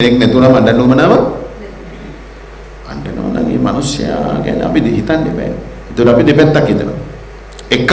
කෙනෙක් නැතුණම අඬන්න උවමනාව අඬනවා නම් මේ මිනිස්සයා ගැන අපි හිතන්නේ බෑ. ඒතර අපි දෙපැත්තක් හිතනවා. එක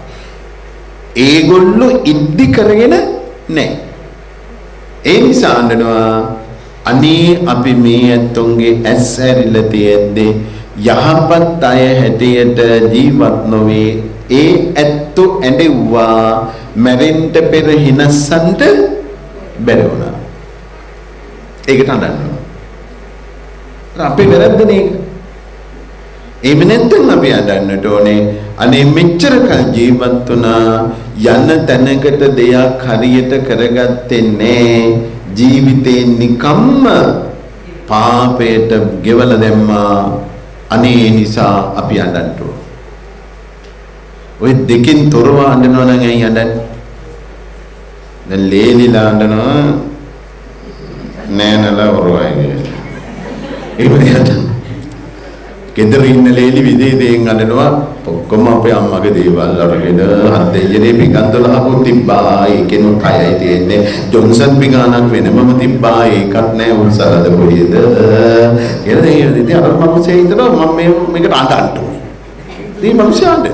ඒගොල්ලෝ ඉද්දි කරගෙන නැහැ. ඒ නිසා අඬනවා අනේ අපි මේ ඇත්තොන්ගේ ඇස් ඇරිලා තියෙද්දී යහපත් අය හැටියට ජීවත් නොවේ ඒ ඇත්තෝ ඇඬෙව්වා මැරෙන්න පෙර හිනස්සන්ට බැරි වුණා. ඒකට අඬනවා. අපේ වැරද්ද නේද? එහෙම නැත්නම් අපි අඬන්නට ඕනේ අනේ මෙච්චර කල් ජීවත් වුණා යන තැනකට දෙයක් හරියට කරගත්තේ නැහැ. ජීවිතේ නිකම්ම පාපයට ගෙවල දැම්මා. අනේ නිසා අපි අඬන්න ඕන. ඔය දෙකින් තොරව අඬනවා නම් ඇයි අඬන්නේ? දැන් ලේලිලා අඬනවා නෑනලා වරවයි. ඒ වගේ ගෙදර ඉන්න ලේලි විදේතෙන් අඬනවා ඔක්කොම අපේ අම්මගේ දේවල් අරගෙන හත් දෙයනේ පිකන්දල හපු තිබ්බා ඒකෙනු කයයි තියෙන්නේ ජොන්සන් පිගානක් වෙනමම තිබ්බා ඒකත් නෑ උන්සලද පොඩියද කියලා ඉතින් අර මම හිතනවා මම මේකට අඬන්න ඕනේ. ඉතින් මම ෂාන්ඩේ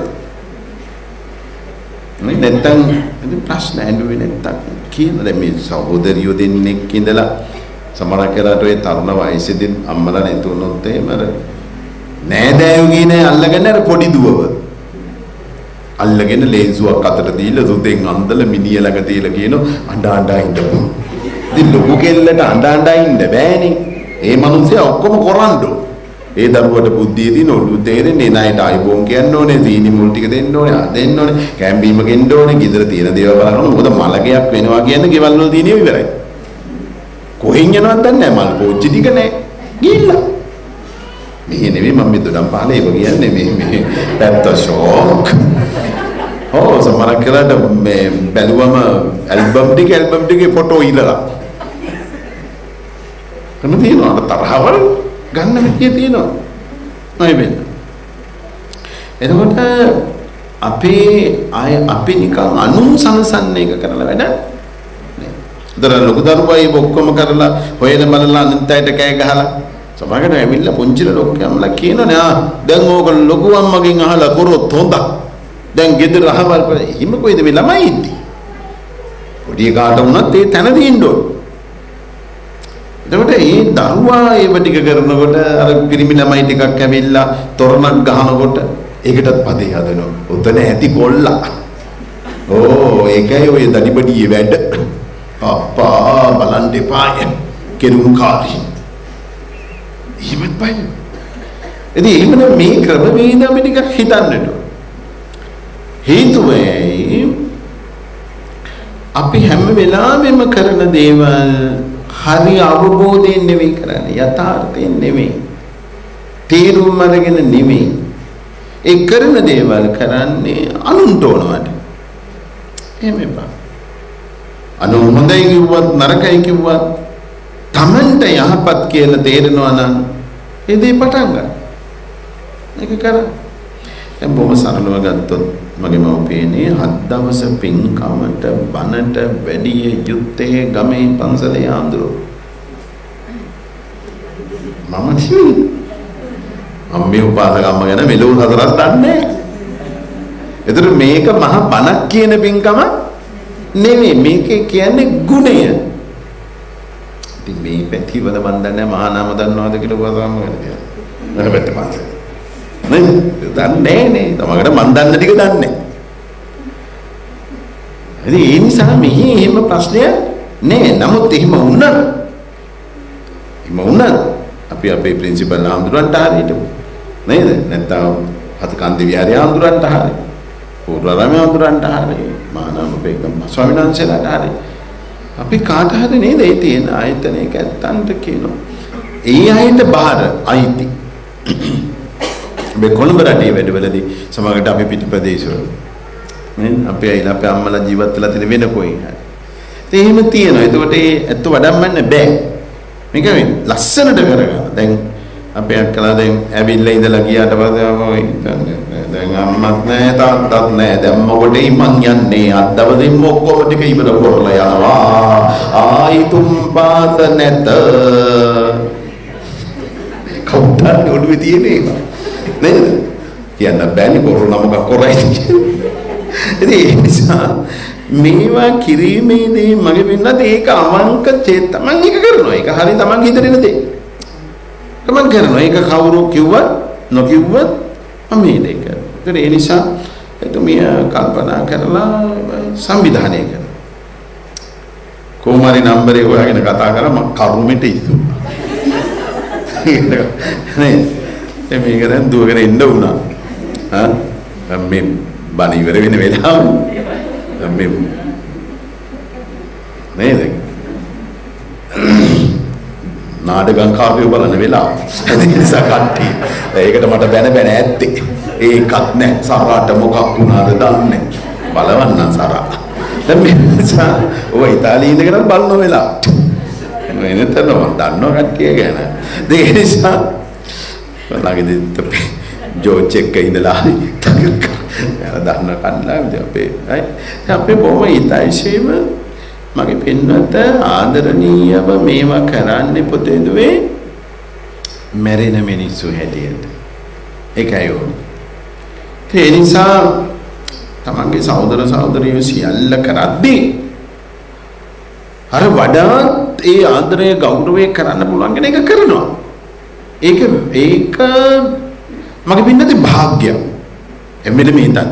නේ නැත්තම් ඉතින් ප්‍රශ්න ඇඬුවේ නැත්තම් කියන දැන් මේ සහෝදරියෝ දෙන්නෙක් ඉඳලා සමහර කරාට ඔය තරුණ වයසේදී අම්මලා නැතුනොත් එහෙම නෑදෑයෝ කියන්නේ අල්ලගෙන අර පොඩි දුවව අල්ලගෙන ලේන්සුවක් අතට දීලා සුතෙන් අන්දලා මිනිහ ළඟ තියලා කියනවා අඬ අඬ ඉඳපො. ඉතින් ලොකු කෙල්ලට අඬ අඬ ඉන්න බෑනේ. ඒ මනුස්සයා ඔක්කොම කරන්නේ. ඒ දරුවට බුද්ධිය දින ඔළුව තේරෙන්නේ නෑට අයිබෝන් කියන්න ඕනේ, සීනි මුල් ටික දෙන්න ඕනේ, දෙන්න ඕනේ, කැම්බීම ගෙන්න ඕනේ, ගෙදර තියෙන දේවල් බලන්න. මොකද මලගයක් වෙනවා කියන්නේ ගෙවල් වල තියෙන ඒවා ඉවරයි. කොහෙන් යනවද දන්නේ නෑ මල් පෝච්චි ටික නෑ. ගිහිල්ලා මේ නෙවෙයි මම මේ දොඩම් පාලේ ඒක කියන්නේ මේ පැත්ත ෂොක්. ඕ සමහර කරාට මේ බැලුවම ඇල්බම් ටිකේ ෆොටෝ ඉලලා. කන තියෙනවා තරහවල් ගන්න මෙතිය තියෙනවා. නයි වෙන්න. එතකොට අපි නිකන් අනුන් සංසන්න එක කරලා වැඩ නෑ. දර ලොකු දරුවයි ඔක්කොම කරලා හොයන බලලා අන්තයට කෑ ගහලා සමහරකට ඇවිල්ලා පුංචිල ලොක්කම්ලා කියනනේ දැන් ඕගොල්ලෝ ලොකු අම්මගෙන් අහලා කරොත් හොඳයි. දැන් ගෙදර අහවල් හිම කොයිද මේ ළමයි ඉන්නේ. පොඩි කාට වුණත් ඒ තැන දින්න ඕන. එතකොට මේ දරුවා ඒව ටික කරනකොට අර පිරිමි ළමයි ටිකක් ඇවිල්ලා තොරණක් ගහනකොට ඒකටත් පදේ හදනවා. උතන ඇති කොල්ලා. ඕ ඒකයි ඔය දඩිබඩියේ වැඩ. අප්පා බලන් දෙපාය කෙරුම් කාරී. එහෙමත් බයි. ඉතින් එහෙමනම් මේ ක්‍රමවේද අපි ටිකක් හිතන්නට. හේතුවයි අපි හැම වෙලාවෙම කරන දේවල් හරි අවබෝධයෙන් නෙවෙයි කරන්නේ, යථාර්ථයෙන් නෙවෙයි, තේරුම් අරගෙන නෙවෙයි. ඒ කරන දේවල් කරන්නේ අනුන්ට ඕනවට. එහෙම එපා. අනු හොඳයි කිව්වත් නරකයි කිව්වත් තමන්ට යහපත් කියලා තේරෙනවා නම් ඒ දේ පටන් ගන්න. ඒක කරා. දැන් බොහොම සරලව ගත්තොත් මගේ මව්පියනේ 7 දවස් පින්කමට බණට වැඩි යුත්තේ ගමේ පන්සලේ ආඳුර. මම කිව්වේ අම්මේ උපාසකම්ම ගැන මෙලෝ හතරක් දන්නේ. ඒතර මේක මහ බණක් කියන පින්කම නෙමෙයි, මේකේ කියන්නේ ගුණය. ඉතින් මේ පැතිවල මන් දන්නේ මහා නාම දන්නවද කියලා උපාසකම්ම ගැන කියලා. මම පැත්තම නේ දන්නේ නේ තමකට මන් දන්න ටික දන්නේ. ඉතින් ඒ නිසා මෙහි එහෙම ප්‍රශ්නයක් නෑ. නමුත් එහෙම වුණා අපි අපේ ප්‍රින්සිපල් ආම්දුරන්ට හරියට නේද? නැත්නම් හතකන්දි විහාරයේ ආම්දුරන්ට හරිය. පූර්වාරාමයේ ආම්දුරන්ට හරිය. මානව බේගම් ස්වාමීන් වහන්සේලාට හරිය. අපි කාට හරි නේද ඒ තියෙන ආයතනයක ඇත්තන්ට කියනවා. ඒ අයට බාර අයිති. මේ කොළඹ රටේ වැඩවලදී සමහරකට අපි පිටිපදේශවල නේ අපේ අයිලා අපේ අම්මලා ජීවත් වෙලා තියෙන වෙන කොයි හරි. ඒ එහෙම තියෙනවා. ඒකට ඒ ඇත්ත වඩම්මන්න බෑ. මේක ලස්සනට කරගන්න. දැන් අපේ අක්කලා දැන් ඇවිල්ලා ඉඳලා ගියාට පස්සේ දැන් අම්මත් නැහැ තාත්තත් නැහැ. දැන් මොකටද මං යන්නේ? අත් දවසින් ඔක්කොම ටික ඉවර කරලා යනවා. ආයි තුන් පාත නැත. කවුරුත් ඔළුවේ තියෙන්නේ නේද? කියන්න බෑනේ කොරෝනා මොකක් කරයිද කියලා. ඒ නිසා මේවා කිරීමේදී මගේ වෙන්නත් ඒක අවංක තමන් එක කරනවා. ඒක හරි තමන් හිතේ ඉන්න දේ. තමන් කරනවා. ඒක කවුරු කිව්වත් නොකිව්වත් මම මේක කරනවා. ඒ නිසා එතුමිය කල්පනා කරලා සංවිධානය කරනවා. කොහොමරි නම්බරේ හොයාගෙන කතා කරලා මම කරුමෙට ඉස්සුවා. නේ මේක දැන් දුවගෙන ඉන්න උනා. මේ බණ ඉවර වෙන වෙලාව මේ නේද නාටකම් කාපිය බලන වෙලාව ඒ නිසා කට්ටිය ඒකට මට බැන ඇත්තේ ඒකත් නෑ සරාට මොකක් වුණාද දන්නේ බලවන්න සරා දැන් මේ නිසා ඔය ඉතාලියේ ඉඳගෙන බලන වෙලාවට එනතන මම දන්නව කට්ටිය ගැන ඒ නිසා ළඟදී ජෝච් එක ඉඳලා දන්න කන්ලා අපේ බොහොම ඉතයිශීව මගේ පින්වත ආදරණීයව මේවා කරන්නේ පොතේ දුවේ මැරෙන මිනිස්සු හැටියට ඒකයි ඕනේ. ඒ නිසා තමන්ගේ සහෝදර සහෝදරියෝ සියල්ල කරද්දී අර වඩාත් ඒ ආදරය ගෞරවය කරන්න පුළුවන් කෙනෙක් කරනවා. ඒක මගේ පින්නදී භාග්‍යයක්. එම්මෙල මේතන්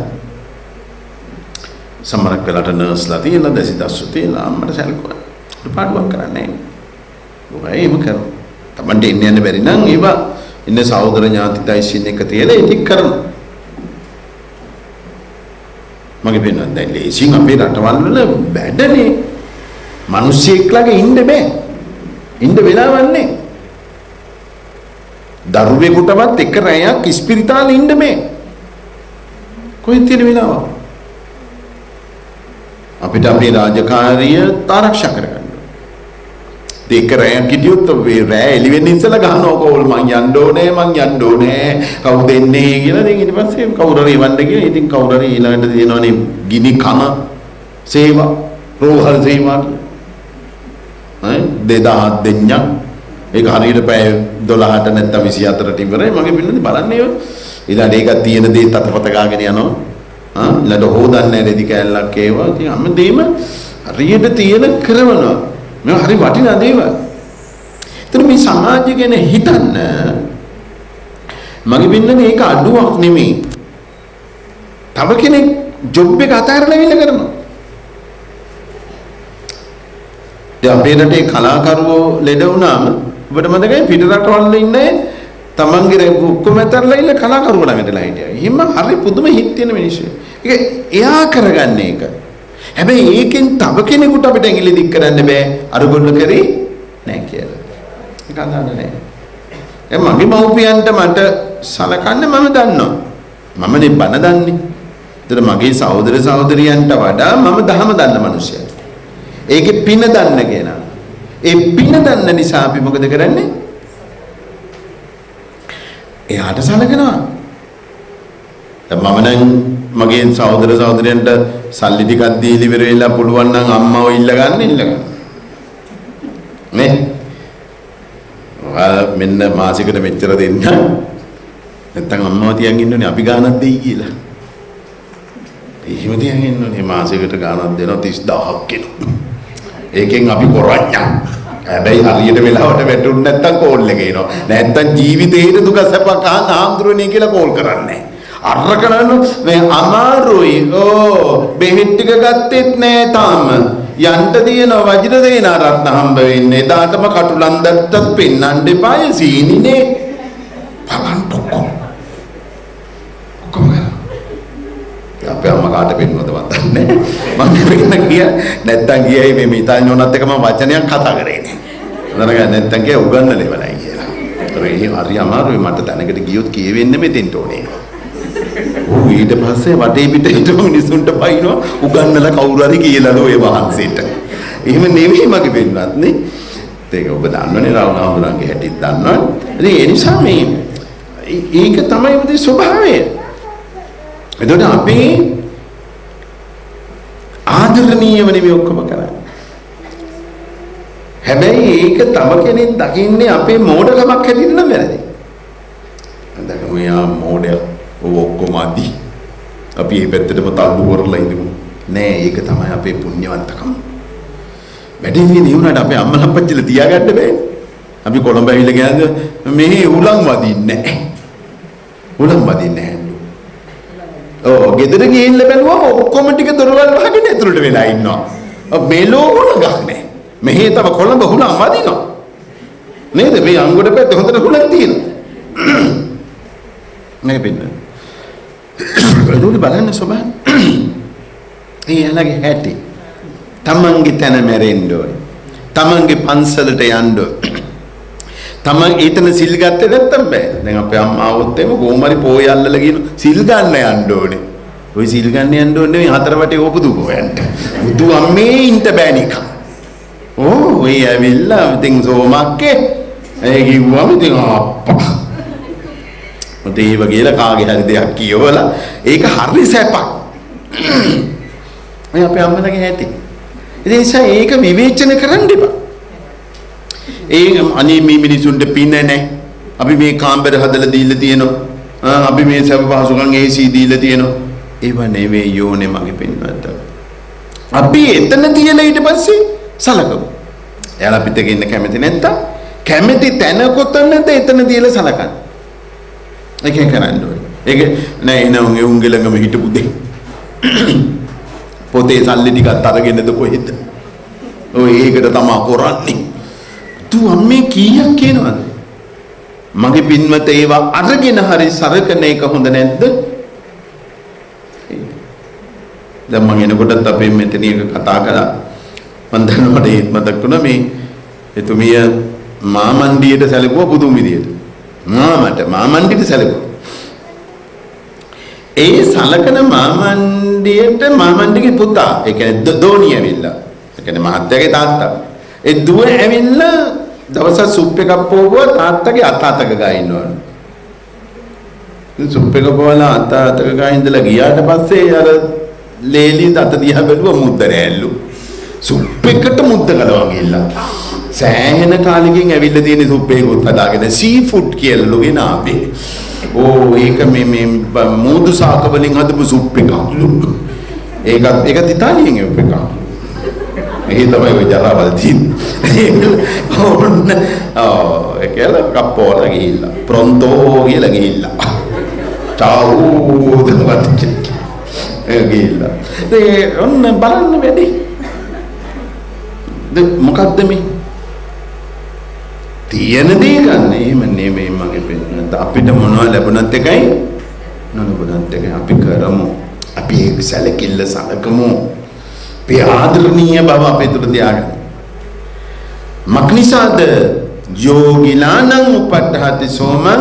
සමහරක් වෙලාවට නර්ස්ලා තියලා දැසිදස්සු තියලා අම්මට සැලකුවා. පාඩුවක් කරන්නේ නැහැ. ඒම කරනවා. තමන්ට ඉන්න යන්න බැරි නම් ඒවා ඉන්න සහෝදර ඥාතිතයිසින් එක තියලා ඒක කරනවා. මගේ පින්නත් දැන් ලේසින් අපේ රටවල් වල බැඩනේ. මිනිස්සෙක්ලගේ ඉන්න බෑ. ඉන්න වෙලාවක් නැහැ. දරුවෙකුටවත් එක රැයක් ඉස්පිරිතාලේ ඉන්න බෑ. කොහෙද තියෙන වෙලාව? අපිට අපේ රාජකාරිය ආරක්ෂා කරගන්න. දෙක රැයක් හිටියොත් රෑ එළි වෙන්න ඉස්සලා ගහනවා කෝල් මං යන්න ඕනේ කවුද එන්නේ කියලා. දැන් ඊට පස්සේ කවුරු හරි වන්න කියලා. ඉතින් කවුරු හරි ඊළඟට දෙනවනේ ගිනි කන සේවා රෝහල් සේවා. 2000 දෙඤ්ඤා ඒක හරියට පැය 12ට නැත්නම් 24ට ඉවරයි. මගේ පිළිඳි බලන්නේ ඊළඟට ඒක තියෙන දේ තතපත ගාගෙන යනවා. ඊළඟට හොදන්නේ රෙදි කැල්ලක් ඒවා. ඉතින් හැමදේම හරියට තියෙන කරනවා. මේ හරි වටිනා දේවල්. ඒතර මේ සමාජය ගැන හිතන්න මගේ පිළිඳි ඒක අඩුවක් නෙමෙයි. තව කෙනෙක් ජොබ් එක අතහැරලා ඉන්න කරනවා. දැන් අපේ රටේ කලාකරුවෝ ලෙඩ වුණාම ඔබට මතකයි පිට රටවල ඉන්නේ තමන්ගේ ඔක්කොම ඇතරලා ඉන්න කලාකරුවෝ ළඟටලා හිටියා. එහෙම හරි පුදුම හිත් තියෙන මිනිස්සු. ඒක එයා කරගන්නේ ඒක. හැබැයි ඒකෙන් තව කෙනෙකුට අපිට ඇඟිලි දික් කරන්න බෑ. අරගොල්ල කරේ නෑ කියලා. ඒක අදාළ නෑ. මගේ මව්පියන්ට මට සලකන්න මම දන්නවා. මමනේ බන දන්නේ. ඒතර මගේ සහෝදර සහෝදරියන්ට වඩා මම දහම දන්න මිනිස්සයා. ඒකේ පින දන්න කෙනා. ඒ පින දන්න නිසා අපි මොකද කරන්නේ? එයාට සලකනවා. මම නම් මගේ සහෝදර සහෝදරියන්ට සල්ලි ටිකක් දීලා ඉවර වෙලා පුළුවන් නම් අම්මව ඉල්ල ගන්න. නේ? මෙන්න මාසිකට මෙච්චර දෙන්න. නැත්තම් අම්මව තියන් ඉන්නෝනේ අපි ගානක් දෙයි කියලා. එහෙම තියන් ඉන්නෝනේ මාසිකට ගානක් දෙනවා 30000ක් කියලා. ඒකෙන් අපි කරන්නේ. හැබැයි හරියට වෙලාවට වැටුනේ නැත්තම් කෝල් එක එනවා. නැත්තම් ජීවිතේට දුක සැපක් අහන්න ආම්ද්‍රෝණිය කියලා කෝල් කරන්නේ. අර කරන මේ අමාරුයි. බෙහෙත් ටික ගත්තෙත් නෑ තාම. යන්න දින වජිර දේන රත්න හම්බ වෙන්නේ. එදාටම කටුලන්දටත් පෙන්නන්න එපාය සීනිනේ. පලන්ටොක්කො. අපේ අම්මා කාට පෙන්වද වදන්නේ මම පෙන්න ගියා නැත්තම් ගියයි මේ ඉතාලියෝනත් එක මම වචනයක් කතා කරේ නේ නරග නැත්තම් ගියා උගන්නල ඉවරයි කියලා. ඒ හරි අමාරුයි මට තැනකට ගියොත් කියවෙන්නේ මෙතෙන්ට ඕනේ. ඊට පස්සේ වටේ පිට හිටපු මිනිසුන්ට පයින්නවා උගන්නල කවුරු හරි කියලාද ඔය වහන්සේට. එහෙම නෙවෙයි මගේ පෙන්වත් නේ. ඒක ඔබ දන්නවනේ රාවණාඳුරන්ගේ හැටිත් දන්නවනේ. ඉතින් ඒ නිසා මේ ඒක තමයි උදේ ස්වභාවය. එතකොට අපි ආදරණීයව නෙමෙයි ඔක්කොම කරන්නේ. හැබැයි ඒක තව කෙනෙක් දකින්නේ අපේ මෝඩකමක් හැටියට නම් වැරදි. අන්දක මෙයා මෝඩය ඔක්කොම අදි. අපි මේ පැත්තටම තල්ලු කරලා ඉඳමු. නෑ ඒක තමයි අපේ පුණ්‍යවන්තකම. වැඩි විදිහේ වුණාට අපේ අම්මලා අප්පච්චිලා තියාගන්න බෑනේ. අපි කොළඹ ඇවිල්ලා ගියාද මෙහි උලන් වදින්නේ නැහැ. උලන් වදින්නේ නැහැ. ඔව් ගෙදර ගිහිල්ලා බැලුවම ඔක්කොම ටික දොරවල් වහගෙන ඇතුළට වෙලා ඉන්නවා. මෙලෝ උලගක් නැහැ. මෙහි තව කොළඹ උලන් වදිනවා. නේද? මේ අංගොඩ පැත්තේ හොඳට උලන් තියෙනවා. නේ බින්න. ඒක බලන්න සබන්. ඊළඟ හැටි. තමන්ගේ තන මැරෙන්න ඕනේ. තමන්ගේ පන්සලට යන්න ඕනේ. තමන් ඊතන සිල් ගත්තේ නැත්තම් බෑ. දැන් අපේ අම්මා આવොත් එම කොහොමරි පොය අල්ලලා කියන සිල් ගන්න යන්න ඕනේ. ওই සිල් ගන්න යන්න ඕනේ මේ හතර වටේ ඕපදු පොයන්ට. බුදු අම්මේ ඉන්න බෑ නිකන්. ඕ ඔය ඇවිල්ලා ඉතින් සෝමක්කේ ඒ කිව්වම ඉතින් අප්පා. දේව කියලා කාගේ හරි දෙයක් කියවලා ඒක හරි සැපක්. මේ අපේ අම්මලගේ ඇති. ඒ නිසා ඒක විවේචන කරන්න එපා. ඒ අනේ මේ මිනිසුන්ට පින නැහැ. අපි මේ කාමර හදලා දීලා තියෙනවා. අපි මේ සබ පහසුකම් AC දීලා තියෙනවා. ඒව නෙවෙයි යෝනේ මගේ පින්වත්. අපි එතන තියලා ඊට පස්සේ සලකමු. එයාලා අපිට ඉන්න කැමති නැත්තම් කැමති තැන කොතනද එතන තියලා සලකන්න. ඒකෙන් කරන්න ඕනේ. ඒක නෑ එනවා උන්ගේ ළඟම හිටපු දෙයි. පොතේ සල්ලි ටිකක් අරගෙනද කොහෙද? ඔය ඒකට තමයි කරන්නේ. තු අම්මේ කීයක් කියනවද? මගේ පින්වත ඒවා අරගෙන හරි සරකන එක හොඳ නැද්ද? දැන් මම එනකොටත් අපේ මෙතන එක කතා කරා. මම දන්නවට ඒත් මතක් වුණා මේ එතුමිය මාමණ්ඩියට සැලකුවා පුදුම විදියට. මාමණ්ඩියට සැලකුවා. ඒ සලකන මාමණ්ඩිගේ පුතා ඒ කියන්නේ දෝණිය ඇවිල්ලා. ඒ කියන්නේ මහත්තයාගේ තාත්තා. ඒ දුව ඇවිල්ලා දවසක් සුප් එකක් පොවුවා තාත්තගේ අතක ගා ඉන්නවලු. සුප් එක පොවලා අතක ගා ඉඳලා ගියාට පස්සේ අර ලේලි දත දිහා බැලුවා මුද්ද රැල්ලු. සුප් එකට මුද්ද කලවා ගිහිල්ලා. සෑහෙන කාලෙකින් ඇවිල්ලා තියෙන සුප් එකකුත් හදාගෙන සී ෆුඩ් කියලා ලෝගෙන ආවේ. ඕ ඒක මේ මූදු සාක වලින් හදපු සුප් එකක්. ඒකත් ඉතාලියෙන් එප් එකක්. ඒ තමයි ඔය ජරාවල් තියෙන්නේ. ඕන්න ඒකල කප්පෝල ගිහිල්ලා ප්‍රොන්තෝ කියලා ගිහිල්ලා. චාව් දවත් ඒ ගිහිල්ලා. ඒ ඔන්න බලන්න වැඩි. මොකද්ද මේ? තියෙන දේ ගන්න. එහෙම නෙමෙයි මගේ පින්නත්. අපිට මොනවද ලැබුණත් එකයි නොලැබුණත් එකයි අපි කරමු. අපි ඒක සැලකිල්ල සලකමු. අපි ආදරණීය බව අපේ තුල තියාගන්න. මක්නිසාද යෝගිලානං උපට්ඨාති සෝමං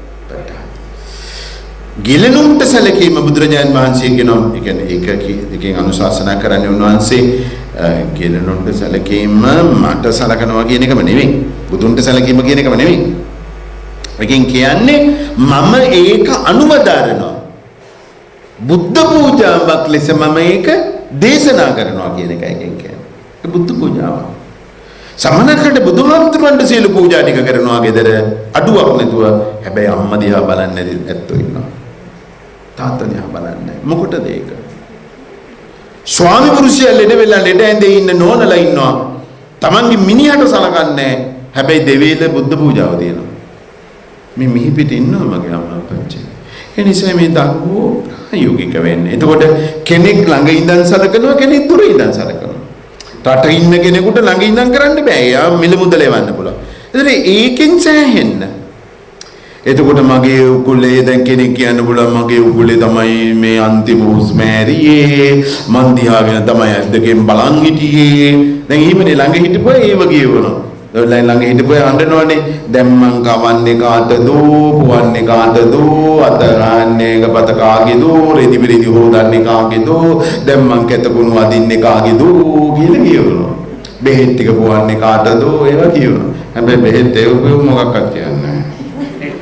ගිලනුන්ට සැලකීම බුදුරජාණන් වහන්සේ කියනවා. ඒ කියන්නේ ඒකෙන් අනුශාසනා කරන්නේ උන්වහන්සේ ගිලනුන්ට සැලකීම මට සලකනවා කියන එකම නෙවෙයි. බුදුන්ට සැලකීම කියන එකම නෙවෙයි. ඒකෙන් කියන්නේ මම ඒක අනුමදාරනවා. බුද්ධ පූජාවක් ලෙස මම ඒක දේශනා කරනවා කියන එකයි ඒකෙන් කියන්නේ. ඒ බුද්ධ පූජාව. සමනකට බුදුහාමුදුරන්ට සීල පූජා ටික කරනවා ගෙදර අඩුවක් නැතුව. හැබැයි අම්මා දිහා බලන්නේ නැති ඇත්තෝ ඉන්නවා. තාත්තා දිහා බලන්නේ. මොකටද ඒක? ස්වාමි පුරුෂයා ලෙඩ වෙලා ලෙඩ ඇඳේ ඉන්න නෝනලා ඉන්නවා. Tamange මිනිහට සලකන්නේ. හැබැයි දෙවියන්ට බුද්ධ පූජාව තියෙනවා. මේ මිහි පිට ඉන්නවා මගේ අම්මා අප්පච්චි. ඒ නිසා මේ දරුවෝ යෝගික වෙන්නේ. එතකොට කෙනෙක් ළඟ ඉඳන් සලකනවා කෙනෙක් දුර ඉඳන් සලකනවා. රට ඉන්න කෙනෙකුට ළඟ ඉඳන් කරන්න බෑ. යා මිල මුදල එවන්න පුළුවන්. ඒතර ඒකෙන් සෑහෙන්න. එතකොට මගේ උකුලේ දැන් කෙනෙක් කියන්න පුළුවන් මගේ උකුලේ තමයි මේ අන්තිම හුස්ම ඇරියේ. මන් දිහාගෙන තමයි ඇද්දකින් බලන් හිටියේ. දැන් ඊමනේ ළඟ හිටපුවා ඒව කියවනවා. ළඟ හිටපුවා අඬනවනේ. දැන් මං කවන්නේ කාටද? පුවන්නේ කාටද? අත ගන්නන්නේ කපත කාගේද? රෙදි බෙරි හොදන්නේ කාගේද? දැන් මං කැතකුණු අදින්නේ කාගේද කියලා කියවනවා. බෙහෙත් ටික පුවන්නේ කාටද? ඒවා කියවනවා. හැබැයි බෙහෙත් ඒක මොකක්වත් කියන්නේ නැහැ.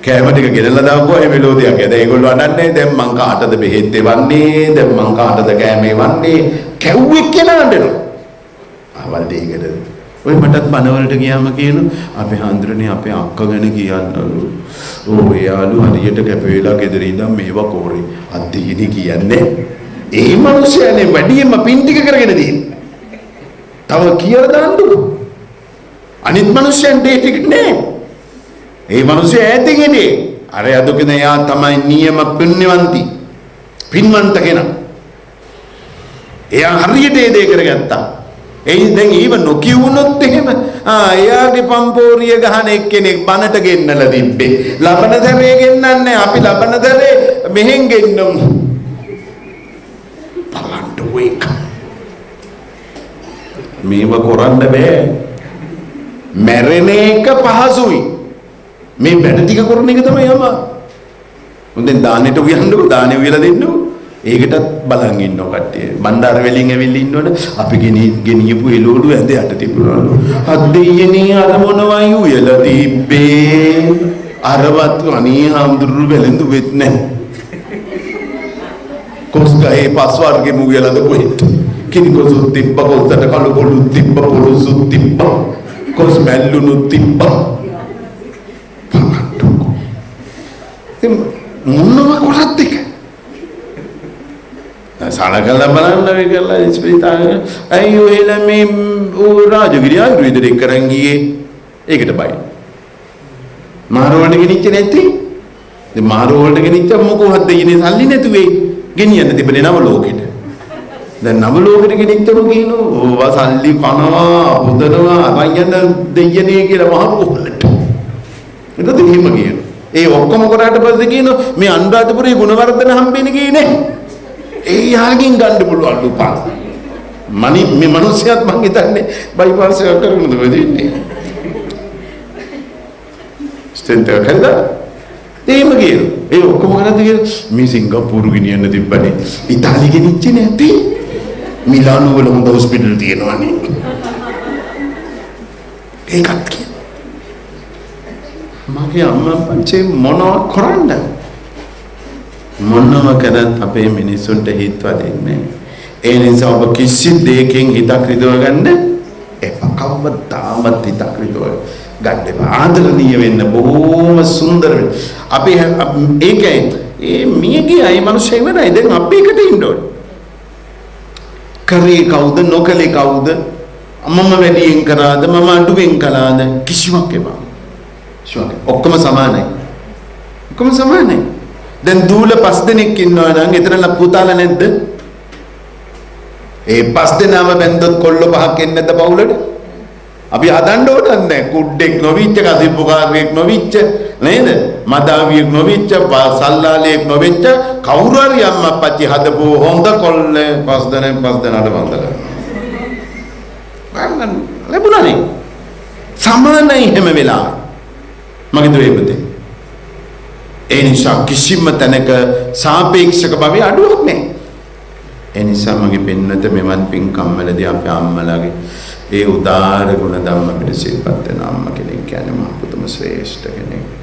කෑම ටික ගෙනල්ලා දාපුවා මේ මෙලෝදියක්. දැන් ඒගොල්ලෝ අඬන්නේ දැන් මං කාටද බෙහෙත් එවන්නේ? දැන් මං කාටද කෑම එවන්නේ? කැව්වේ කියලා අඬනවා. අවල් දෙයකට ඔය මටත් බනවලට ගියාම කියන අපේ හඳුරන්නේ අපේ අක්කා ගැන කියන්නලු. ඕ එයාලු හරියට කැප වෙලා ගෙදර ඉඳන් මේවා කෝරේ. අද්දීනි කියන්නේ. ඒ මිනිස්සයානේ වැඩියෙන්ම පින් ටික කරගෙන තියෙන්නේ. තව කියලා දාන්නකො. අනිත් මිනිස්සයන්ට ඒ ටික නෑ. ඒ මිනිස්සු ඈතින් ඉන්නේ. අර යදුකෙන යා තමයි නියම පුණ්‍යවන්ති. පින්වන්ත කෙනා. එයා හරියට ඒ දේ කරගත්තා. ඒ දැන් ඊව නොකියුනොත් එහෙම එයාගේ පම්පෝරිය ගහන එක්කෙනෙක් බනට ගෙන්නලා තිබ්බේ. ලබන දරේ ගෙන්නන්නේ අපි ලබන දරේ මෙහෙන් ගෙන්නමු. බලන්න වේක. මේව කරන්න බෑ. මැරෙන එක පහසුයි. මේ වැඩ ටික කරන එක තමයි යම. මුන්දෙන් දානෙට උයන්නකො දානෙ උයලා දෙන්නකො. ඒකටත් බලන් ඉන්නව කට්ටිය. බණ්ඩාර වෙලින් ඇවිල්ලා ඉන්නවනේ අපි ගෙනියපු එළවලු ඇඳ යට තිබුණාලු. අද්දෙයනේ අර මොනවයි උයලා තිබ්බේ. අරවත් අනේ හාමුදුරු වෙලඳු වෙත් නැහැ. කොස්ගහේ පස්වර්ගෙ මුයලාද කොහෙට. කිනිකොසු තිබ්බ කොල්ලට කළු පොළු තිබ්බ පොළුසු තිබ්බ. කොස් මැල්ලුණු තිබ්බ. මොනව කරත් එක සලකලා බලන්න වෙ කරලා ඉස්පිරිතාලේ අයියෝ එලා මේ රාජගිරිය ආයුර්වේදෙක් කරන් ගියේ ඒකට බයි මාරවලට ගෙනිච්ච නැති දැන් මාරවලට ගෙනිච්ච මොකෝවත් දෙන්නේ සල්ලි නැතුවේ ගෙනියන්න තිබුණේ නව ලෝකෙට දැන් නව ලෝකෙට ගෙනිච්චම කියනෝ ඕවා සල්ලි කනවා හොදනවා අරන් යන දෙයනේ කියලා මාරවලට ඒක දෙහිම කියනවා ඒ ඔක්කොම කරාට පස්සේ කියනවා මේ අනුරාධපුරේ ගුණවර්ධන හම්බෙන්නේ කීනේ ඒ යාගෙන් ගන්න පුළුවන් ලුපා මනි මේ මිනිස්සුත් මං හිතන්නේ බයිපාස් එක කරමුද වෙන්නේ ස්ටෙන්ට් එක කරලා දෙයිම කියනවා ඒ ඔක්කොම කරද්දී කියනවා මේ සිංගප්පූරු ගෙනියන්න තිබ්බනේ ඉතාලිය ගෙනිච්චේ නැති මිලානෝ වල හොඳ හොස්පිටල් තියෙනවානේ ඒකත් කියනවා මගේ අම්මා පන්චේ මොනවා කරන්නේ මොනම කරත් අපේ මිනිසුන්ට හිතවා දෙන්නේ ඒ නිසා ඔබ කිසි දෙයකින් හිතක් රිදව ගන්න එපා කවදාවත් හිතක් රිදව ගන්න එපා ආදරණීය වෙන්න බොහොම සුන්දර වෙන්න අපි ඒකයි ඒ මියගේ අය මිනිස්සු ඉවරයි දැන් අපි එකට ඉන්න ඕනේ කරේ කවුද නොකලේ කවුද මම වැඩියෙන් කරාද මම අඩුවෙන් කළාද කිසිවක් එපා ඔක්කොම සමානයි ඔක්කොම සමානයි දැන් දූල 5 දෙනෙක් ඉන්නවා නම් එතරම් පුතාලා නැද්ද? ඒ 5 දෙනාම බැන්දොත් කොල්ල 5ක් එන්නේ නැද්ද පවුලට? අපි හදන්න ඕනන්නේ නැහැ. කුඩෙක් නොවිච්ච, කසිප්පුකාරයෙක් නොවිච්ච නේද? මදාවියෙක් නොවිච්ච, සල්ලාලයෙක් නොවිච්ච කවුරු හරි අම්මා අප්පච්චි හදපු හොඳ කොල්ල 5 දෙනාට වන්දලා. ගන්න ලැබුණානේ. සමානයි හැම වෙලාවෙම. මගේ දුවේ පුතේ ඒ නිසා කිසිම තැනක සාපේක්ෂක භාවයේ අඩුවක් නැහැ. ඒ නිසා මගේ පෙන්නත මෙවන් පින්කම්වලදී අපේ අම්මලාගේ ඒ උදාාර ගුණ ධර්ම පිට සිල්පත් වෙන අම්ම කෙනෙක් කියන්නේ මහ පුදුම ශ්‍රේෂ්ඨ කෙනෙක්.